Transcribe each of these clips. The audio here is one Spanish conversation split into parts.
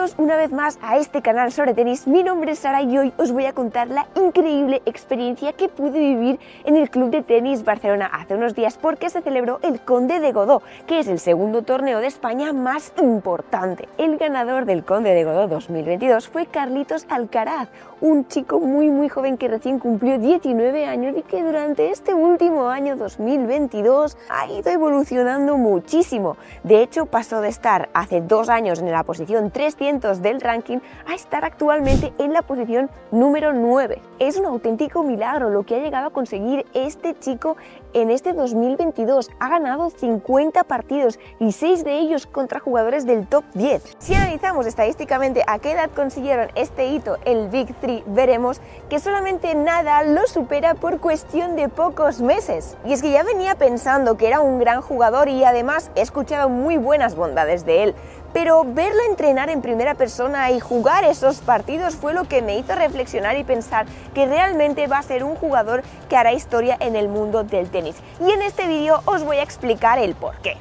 Bienvenidos una vez más a este canal sobre tenis. Mi nombre es Sara y hoy os voy a contar la increíble experiencia que pude vivir en el Club de Tenis Barcelona hace unos días, porque se celebró el Conde de Godó, que es el segundo torneo de España más importante. El ganador del Conde de Godó 2022 fue Carlitos Alcaraz, un chico muy joven que recién cumplió 19 años y que durante este último año 2022 ha ido evolucionando muchísimo. De hecho, pasó de estar hace 2 años en la posición 300 del ranking a estar actualmente en la posición número 9. Es un auténtico milagro lo que ha llegado a conseguir este chico en este 2022. Ha ganado 50 partidos y 6 de ellos contra jugadores del top 10. Si analizamos estadísticamente a qué edad consiguieron este hito, el Big 3, veremos que solamente Nadal lo supera por cuestión de pocos meses. Y es que ya venía pensando que era un gran jugador y además he escuchado muy buenas bondades de él, pero verlo entrenar en primera persona y jugar esos partidos fue lo que me hizo reflexionar y pensar que realmente va a ser un jugador que hará historia en el mundo del tenis. Y en este vídeo os voy a explicar el porqué.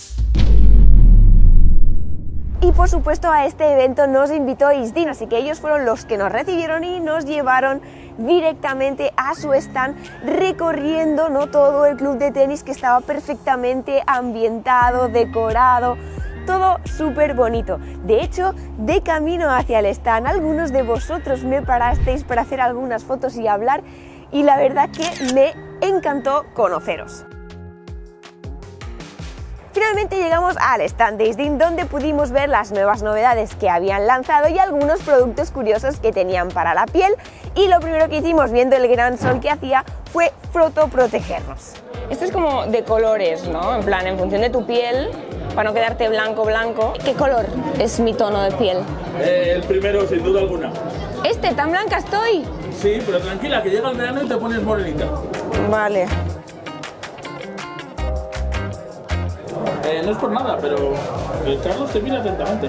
Y por supuesto a este evento nos invitó Isdin, así que ellos fueron los que nos recibieron y nos llevaron directamente a su stand, recorriendo todo el club de tenis, que estaba perfectamente ambientado, decorado, todo súper bonito. De hecho, de camino hacia el stand, algunos de vosotros me parasteis para hacer algunas fotos y hablar, y la verdad que me encantó conoceros. Finalmente llegamos al stand de Isdin, donde pudimos ver las nuevas novedades que habían lanzado y algunos productos curiosos que tenían para la piel, y lo primero que hicimos, viendo el gran sol que hacía, fue fotoprotegernos. Esto es como de colores, ¿no? En plan, en función de tu piel, para no quedarte blanco. ¿Qué color es mi tono de piel? El primero, sin duda alguna. ¿Tan blanca estoy? Sí, pero tranquila, que llega el verano y te pones morenita. Vale. No es por nada, pero el Carlos te mira atentamente.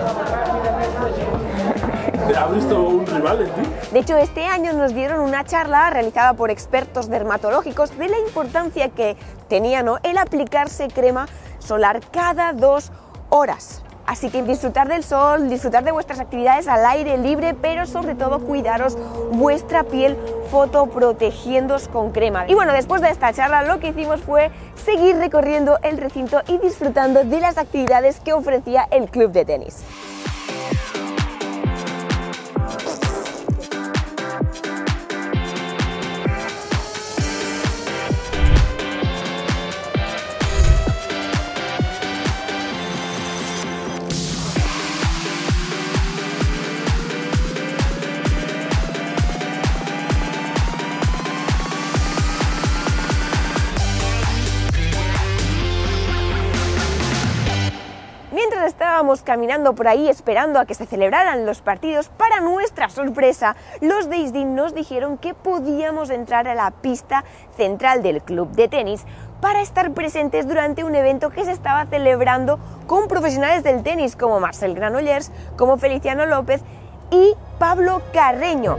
¿Ha visto un rival en ti? De hecho, este año nos dieron una charla realizada por expertos dermatológicos de la importancia que tenía, ¿no?, el aplicarse crema solar cada 2 horas. Así que disfrutar del sol, disfrutar de vuestras actividades al aire libre, pero sobre todo cuidaros vuestra piel fotoprotegiéndoos con crema. Y bueno, después de esta charla lo que hicimos fue seguir recorriendo el recinto y disfrutando de las actividades que ofrecía el club de tenis. Mientras estábamos caminando por ahí esperando a que se celebraran los partidos, para nuestra sorpresa, los de Isdin nos dijeron que podíamos entrar a la pista central del club de tenis para estar presentes durante un evento que se estaba celebrando con profesionales del tenis como Marcel Granollers, como Feliciano López y Pablo Carreño.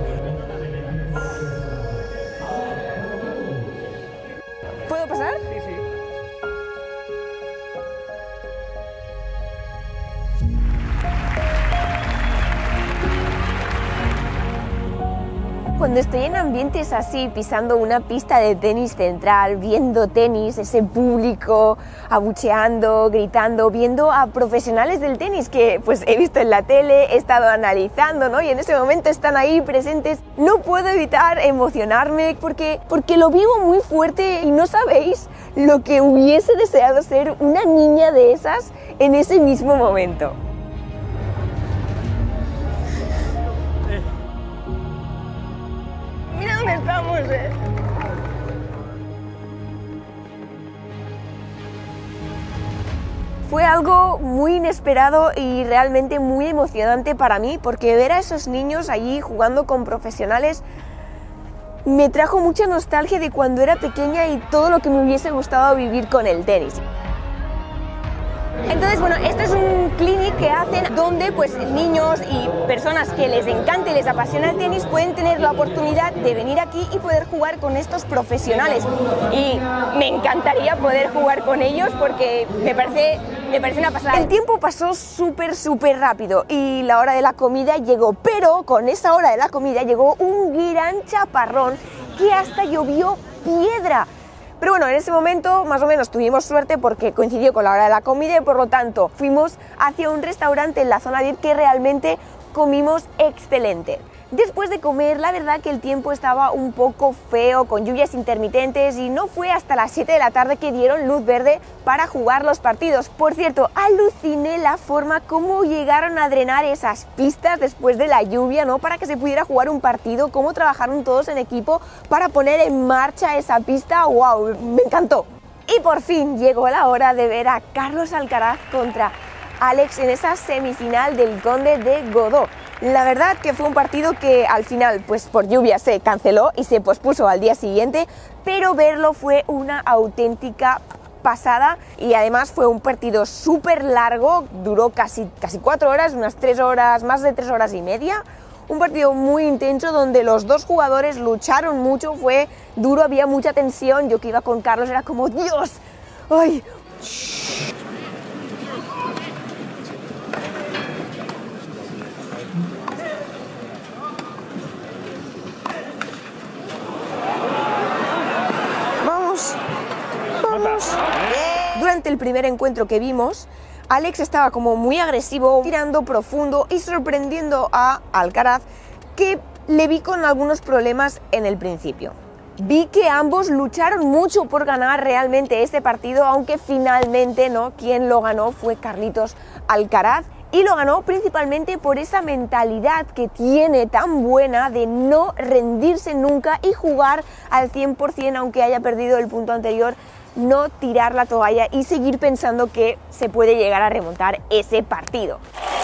¿Puedo pasar? Sí, sí. Cuando estoy en ambientes así, pisando una pista de tenis central, viendo tenis, ese público abucheando, gritando, viendo a profesionales del tenis que pues he visto en la tele, he estado analizando, ¿no?, y en ese momento están ahí presentes, no puedo evitar emocionarme porque lo vivo muy fuerte y no sabéis lo que hubiese deseado ser una niña de esas en ese mismo momento. Mira dónde estamos, Fue algo muy inesperado y realmente muy emocionante para mí, porque ver a esos niños allí jugando con profesionales me trajo mucha nostalgia de cuando era pequeña y todo lo que me hubiese gustado vivir con el tenis. Entonces, bueno, este es un clinic que hacen donde pues niños y personas que les encante y les apasiona el tenis pueden tener la oportunidad de venir aquí y poder jugar con estos profesionales. Y me encantaría poder jugar con ellos porque me parece una pasada. El tiempo pasó súper rápido y la hora de la comida llegó, pero con esa hora de la comida llegó un gran chaparrón que hasta llovió piedra. Pero bueno, en ese momento más o menos tuvimos suerte porque coincidió con la hora de la comida y por lo tanto fuimos hacia un restaurante en la zona VIP que realmente comimos excelente. Después de comer, la verdad que el tiempo estaba un poco feo, con lluvias intermitentes y no fue hasta las 7 de la tarde que dieron luz verde para jugar los partidos. Por cierto, aluciné la forma como llegaron a drenar esas pistas después de la lluvia, ¿no? Para que se pudiera jugar un partido, cómo trabajaron todos en equipo para poner en marcha esa pista. ¡Wow! Me encantó. Y por fin llegó la hora de ver a Carlos Alcaraz contra Alex en esa semifinal del Conde de Godó. La verdad que fue un partido que al final, pues por lluvia se canceló y se pospuso al día siguiente, pero verlo fue una auténtica pasada y además fue un partido súper largo, duró casi 4 horas, unas 3 horas, más de 3 horas y media. Un partido muy intenso donde los dos jugadores lucharon mucho, fue duro, había mucha tensión. Yo que iba con Carlos era como ¡Dios! ¡Ay! Durante el primer encuentro que vimos, Alex estaba como muy agresivo, tirando profundo y sorprendiendo a Alcaraz, que le vi con algunos problemas en el principio. Vi que ambos lucharon mucho por ganar realmente este partido, aunque finalmente no, quien lo ganó fue Carlitos Alcaraz. Y lo ganó principalmente por esa mentalidad que tiene tan buena de no rendirse nunca y jugar al 100% aunque haya perdido el punto anterior, no tirar la toalla y seguir pensando que se puede llegar a remontar ese partido.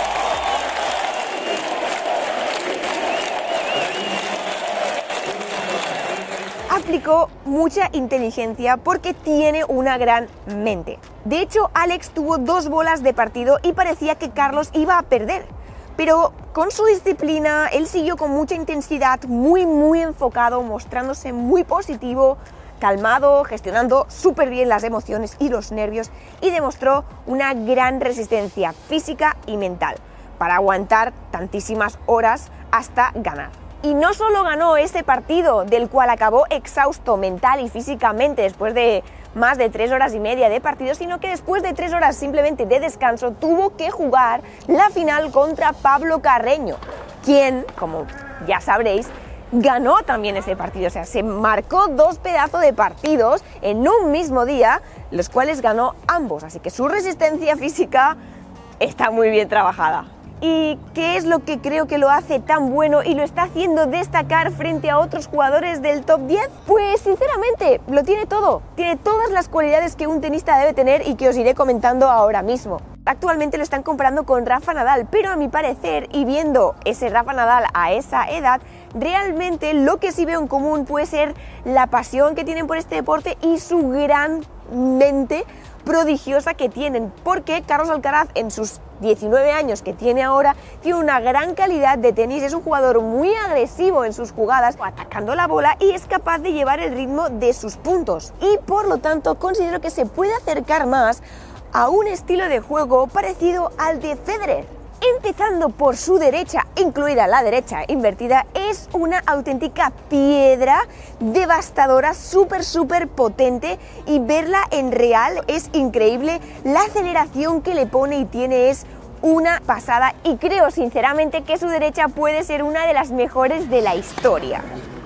Aplicó mucha inteligencia porque tiene una gran mente. De hecho, Alex tuvo 2 bolas de partido y parecía que Carlos iba a perder. Pero con su disciplina, él siguió con mucha intensidad, muy enfocado, mostrándose muy positivo, calmado, gestionando súper bien las emociones y los nervios y demostró una gran resistencia física y mental para aguantar tantísimas horas hasta ganar. Y no solo ganó ese partido, del cual acabó exhausto mental y físicamente después de más de 3 horas y media de partido, sino que después de 3 horas simplemente de descanso tuvo que jugar la final contra Pablo Carreño, quien, como ya sabréis, ganó también ese partido. O sea, se marcó 2 pedazos de partidos en un mismo día, los cuales ganó ambos. Así que su resistencia física está muy bien trabajada. ¿Y qué es lo que creo que lo hace tan bueno y lo está haciendo destacar frente a otros jugadores del top 10? Pues sinceramente lo tiene todo, tiene todas las cualidades que un tenista debe tener y que os iré comentando ahora mismo. Actualmente lo están comparando con Rafa Nadal, pero a mi parecer, y viendo ese Rafa Nadal a esa edad, realmente lo que sí veo en común puede ser la pasión que tienen por este deporte y su gran mente prodigiosa que tienen, porque Carlos Alcaraz en sus 19 años que tiene ahora tiene una gran calidad de tenis, es un jugador muy agresivo en sus jugadas, atacando la bola y es capaz de llevar el ritmo de sus puntos y por lo tanto considero que se puede acercar más a un estilo de juego parecido al de Federer. Empezando por su derecha, incluida la derecha invertida, es una auténtica piedra devastadora, súper potente, y verla en real es increíble. La aceleración que le pone y tiene es una pasada y creo sinceramente que su derecha puede ser una de las mejores de la historia.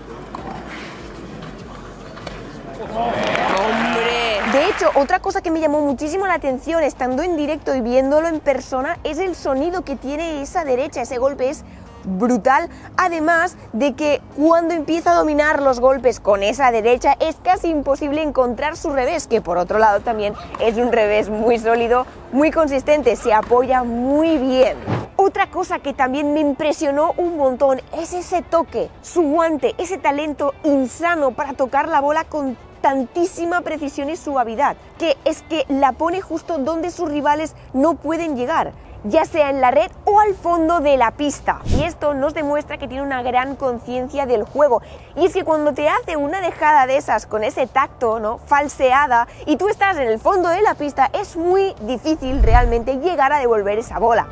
De hecho, otra cosa que me llamó muchísimo la atención estando en directo y viéndolo en persona es el sonido que tiene esa derecha. Ese golpe es brutal, además de que cuando empieza a dominar los golpes con esa derecha es casi imposible encontrar su revés, que por otro lado también es un revés muy sólido, muy consistente, se apoya muy bien. Otra cosa que también me impresionó un montón es ese toque, su guante, ese talento insano para tocar la bola con tantísima precisión y suavidad, que es que la pone justo donde sus rivales no pueden llegar, ya sea en la red o al fondo de la pista. Y esto nos demuestra que tiene una gran conciencia del juego. Y es que cuando te hace una dejada de esas con ese tacto, ¿no?, falseada, y tú estás en el fondo de la pista, es muy difícil realmente llegar a devolver esa bola.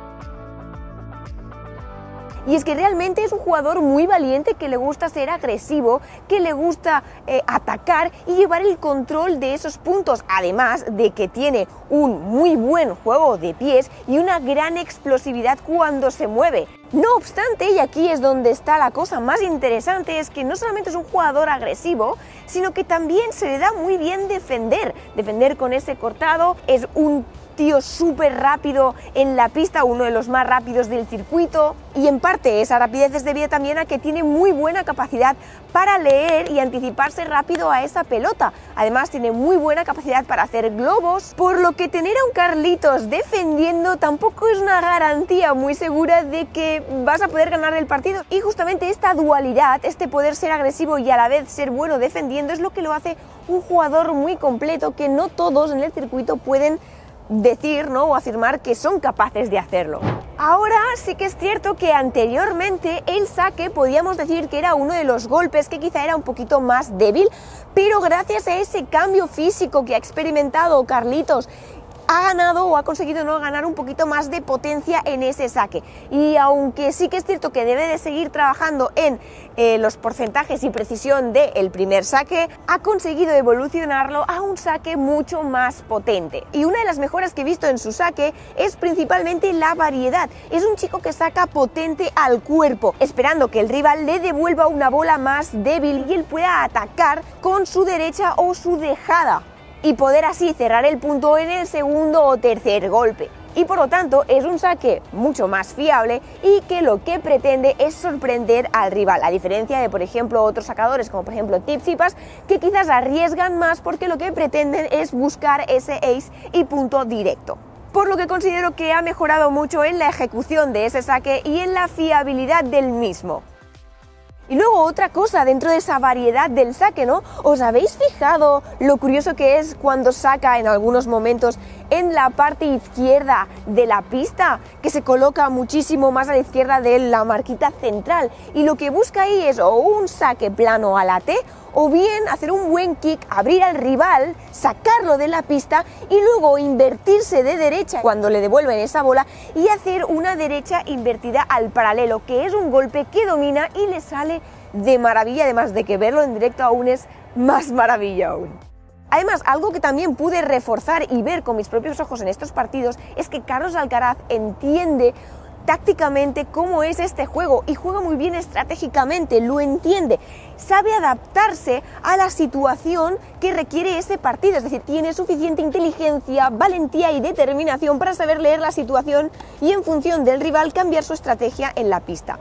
Y es que realmente es un jugador muy valiente, que le gusta ser agresivo, que le gusta atacar y llevar el control de esos puntos, además de que tiene un muy buen juego de pies y una gran explosividad cuando se mueve. No obstante, y aquí es donde está la cosa más interesante, es que no solamente es un jugador agresivo, sino que también se le da muy bien defender con ese cortado. Es un tío súper rápido en la pista, uno de los más rápidos del circuito, y en parte esa rapidez es debida también a que tiene muy buena capacidad para leer y anticiparse rápido a esa pelota. Además tiene muy buena capacidad para hacer globos, por lo que tener a un Carlitos defendiendo tampoco es una garantía muy segura de que vas a poder ganar el partido. Y justamente esta dualidad, este poder ser agresivo y a la vez ser bueno defendiendo, es lo que lo hace un jugador muy completo, que no todos en el circuito pueden decir, ¿no?, o afirmar que son capaces de hacerlo. Ahora sí que es cierto que anteriormente el saque podíamos decir que era uno de los golpes que quizá era un poquito más débil, pero gracias a ese cambio físico que ha experimentado Carlitos, ha ganado o ha conseguido no ganar un poquito más de potencia en ese saque. Y aunque sí que es cierto que debe de seguir trabajando en los porcentajes y precisión del primer saque, ha conseguido evolucionarlo a un saque mucho más potente. Y una de las mejoras que he visto en su saque es principalmente la variedad. Es un chico que saca potente al cuerpo, esperando que el rival le devuelva una bola más débil y él pueda atacar con su derecha o su dejada, y poder así cerrar el punto en el segundo o tercer golpe. Y por lo tanto es un saque mucho más fiable y que lo que pretende es sorprender al rival, a diferencia de, por ejemplo, otros sacadores como por ejemplo Tsitsipas, que quizás arriesgan más porque lo que pretenden es buscar ese ace y punto directo. Por lo que considero que ha mejorado mucho en la ejecución de ese saque y en la fiabilidad del mismo. Y luego otra cosa dentro de esa variedad del saque, ¿no? ¿Os habéis fijado lo curioso que es cuando saca en algunos momentos en la parte izquierda de la pista, que se coloca muchísimo más a la izquierda de la marquita central? Y lo que busca ahí es o un saque plano a la T, o bien hacer un buen kick, abrir al rival, sacarlo de la pista y luego invertirse de derecha cuando le devuelven esa bola y hacer una derecha invertida al paralelo, que es un golpe que domina y le sale de maravilla, además de que verlo en directo aún es más maravilla aún. Además, algo que también pude reforzar y ver con mis propios ojos en estos partidos es que Carlos Alcaraz entiende tácticamente cómo es este juego y juega muy bien estratégicamente, lo entiende, sabe adaptarse a la situación que requiere ese partido, es decir, tiene suficiente inteligencia, valentía y determinación para saber leer la situación y en función del rival cambiar su estrategia en la pista.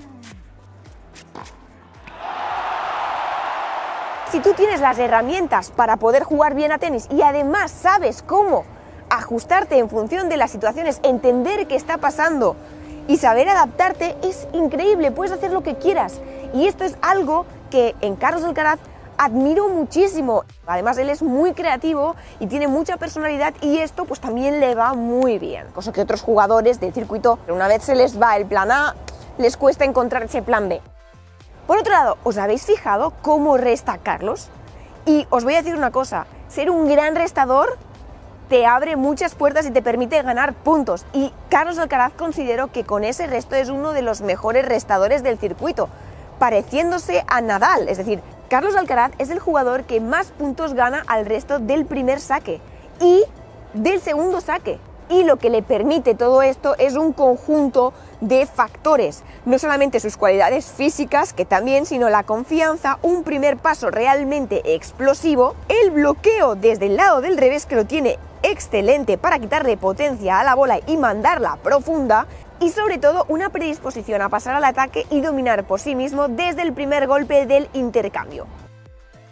Si tú tienes las herramientas para poder jugar bien a tenis y además sabes cómo ajustarte en función de las situaciones, entender qué está pasando y saber adaptarte, es increíble, puedes hacer lo que quieras. Y esto es algo que en Carlos Alcaraz admiro muchísimo. Además, él es muy creativo y tiene mucha personalidad y esto pues también le va muy bien, cosa que otros jugadores del circuito, una vez se les va el plan A, les cuesta encontrar ese plan B. Por otro lado, ¿os habéis fijado cómo resta Carlos? Y os voy a decir una cosa, ser un gran restador te abre muchas puertas y te permite ganar puntos. Y Carlos Alcaraz considero que con ese resto es uno de los mejores restadores del circuito, pareciéndose a Nadal. Es decir, Carlos Alcaraz es el jugador que más puntos gana al resto del primer saque y del segundo saque. Y lo que le permite todo esto es un conjunto de factores, no solamente sus cualidades físicas, que también, sino la confianza, un primer paso realmente explosivo, el bloqueo desde el lado del revés, que lo tiene excelente para quitarle potencia a la bola y mandarla profunda, y sobre todo una predisposición a pasar al ataque y dominar por sí mismo desde el primer golpe del intercambio.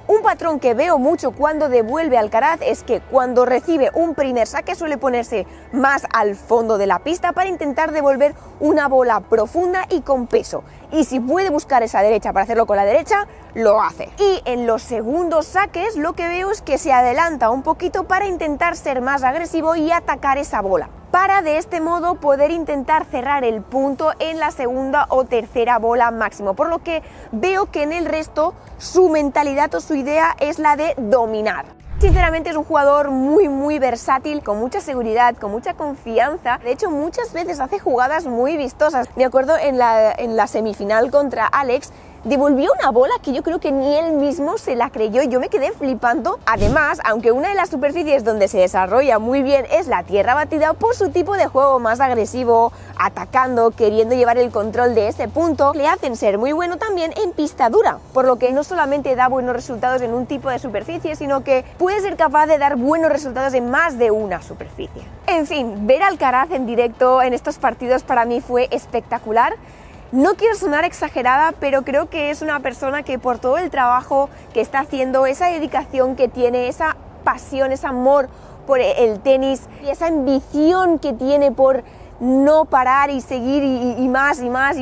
Un patrón que veo mucho cuando devuelve Alcaraz es que cuando recibe un primer saque suele ponerse más al fondo de la pista para intentar devolver una bola profunda y con peso. Y si puede buscar esa derecha para hacerlo con la derecha, lo hace. Y en los segundos saques lo que veo es que se adelanta un poquito para intentar ser más agresivo y atacar esa bola, para de este modo poder intentar cerrar el punto en la segunda o tercera bola máximo, por lo que veo que en el resto su mentalidad o su idea es la de dominar. Sinceramente es un jugador muy versátil, con mucha seguridad, con mucha confianza. De hecho, muchas veces hace jugadas muy vistosas. Me acuerdo en la semifinal contra Alex, devolvió una bola que yo creo que ni él mismo se la creyó y yo me quedé flipando. Además, aunque una de las superficies donde se desarrolla muy bien es la tierra batida, por su tipo de juego más agresivo, atacando, queriendo llevar el control de ese punto, le hacen ser muy bueno también en pista dura, por lo que no solamente da buenos resultados en un tipo de superficie, sino que puede ser capaz de dar buenos resultados en más de una superficie. En fin, ver a Alcaraz en directo en estos partidos para mí fue espectacular. No quiero sonar exagerada, pero creo que es una persona que por todo el trabajo que está haciendo, esa dedicación que tiene, esa pasión, ese amor por el tenis y esa ambición que tiene por no parar y seguir y más,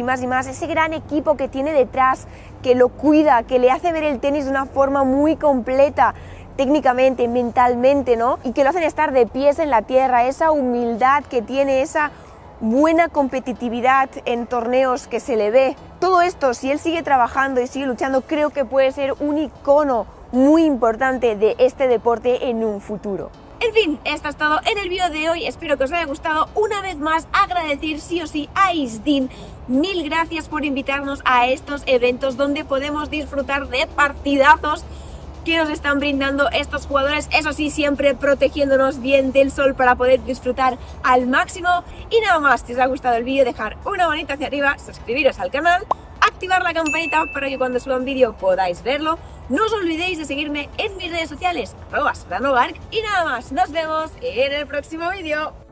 ese gran equipo que tiene detrás, que lo cuida, que le hace ver el tenis de una forma muy completa, técnicamente, mentalmente, ¿no? Y que lo hacen estar de pies en la tierra, esa humildad que tiene, esa buena competitividad en torneos que se le ve. Todo esto, si él sigue trabajando y sigue luchando, creo que puede ser un icono muy importante de este deporte en un futuro. En fin, esto es todo en el vídeo de hoy, espero que os haya gustado. Una vez más, agradecer sí o sí a Isdin. Mil gracias por invitarnos a estos eventos donde podemos disfrutar de partidazos que nos están brindando estos jugadores, eso sí, siempre protegiéndonos bien del sol para poder disfrutar al máximo. Y nada más, si os ha gustado el vídeo, dejar una manita hacia arriba, suscribiros al canal, activar la campanita para que cuando suba un vídeo podáis verlo. No os olvidéis de seguirme en mis redes sociales, @SolanoVark, y nada más, nos vemos en el próximo vídeo.